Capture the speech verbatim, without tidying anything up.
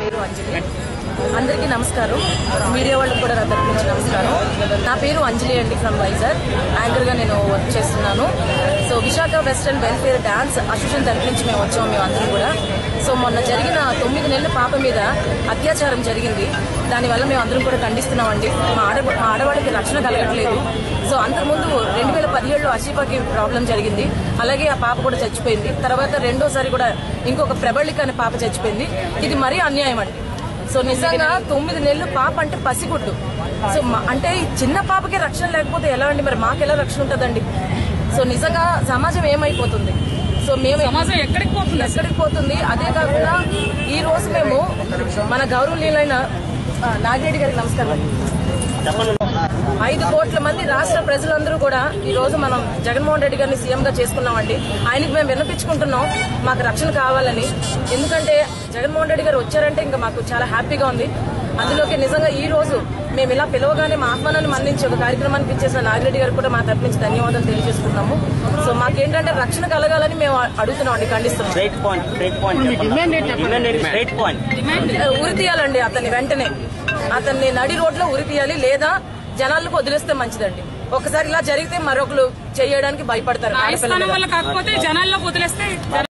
పేరు అంజలి. అందరికీ నమస్కారం. మీడియా వాళ్ళకి కూడా నా తరపు నుంచి నమస్కారం. నా పేరు అంజలి అండి, ఫ్రమ్ వైజాగ్. యాంకర్ గా నేను వర్క్ చేస్తున్నాను. So Visakha western welfare dance association తరపు నుంచి మేము వచ్చాము, మేము అందరం కూడా. సో మొన్న జరిగిన తొమ్మిది నెలల పాప మీద అత్యాచారం జరిగింది. దానివల్ల మేము అందరం కూడా ఖండిస్తున్నామండి. మా ఆడ మా ఆడవాళ్ళకి రక్షణ కలగట్లేదు. సో అంతకుముందు రెండు వేల పదిహేడులో అషీఫాకి ప్రాబ్లం జరిగింది. అలాగే ఆ పాప కూడా చచ్చిపోయింది. తర్వాత రెండోసారి కూడా ఇంకొక ప్రబళిక అనే పాప చచ్చిపోయింది. ఇది మరీ అన్యాయం అండి. సో నిజంగా తొమ్మిది నెలలు పాప అంటే పసిగుడ్డు. సో అంటే చిన్న పాపకి రక్షణ లేకపోతే ఎలా అండి, మరి మాకు ఎలా రక్షణ ఉంటుందండి? సో నిజంగా సమాజం ఏమైపోతుంది? సో మేము సమాజం ఎక్కడికి పోతుంది ఎక్కడికి పోతుంది అదే కాకుండా ఈ రోజు మేము మన గౌరవనీయులైన నాగిరెడ్డి గారికి నమస్కారం. ఐదు కోట్ల మంది రాష్ట్ర ప్రజలందరూ కూడా ఈ రోజు మనం జగన్మోహన్ రెడ్డి గారిని సీఎం గా చేసుకున్నామండి. ఆయనకి మేము విన్నపించుకుంటున్నాం మాకు రక్షణ కావాలని. ఎందుకంటే జగన్మోహన్ రెడ్డి గారు వచ్చారంటే ఇంకా మాకు చాలా హ్యాపీగా ఉంది. అందులోకి నిజంగా ఈ రోజు మేము ఇలా పిలవగానే మా ఆహ్వానాన్ని మన్నించి ఒక కార్యక్రమానికి ఇచ్చేసిన నాగిరెడ్డి గారు కూడా మా తరపు నుంచి ధన్యవాదాలు తెలియజేసుకున్నాము. సో మాకేంటంటే రక్షణ కలగాలని మేము అడుగుతున్నాం అండి, ఖండిస్తున్నాం. ఉరి తీయాలండి అతన్ని, వెంటనే అతన్ని నడి రోడ్ లో ఉరి తీయాలి, లేదా జనాలకు వదిలేస్తే మంచిదండి. ఒకసారి ఇలా జరిగితే మరొకరు చేయడానికి భయపడతారు. కాకపోతే జనాల్లో వదిలేస్తే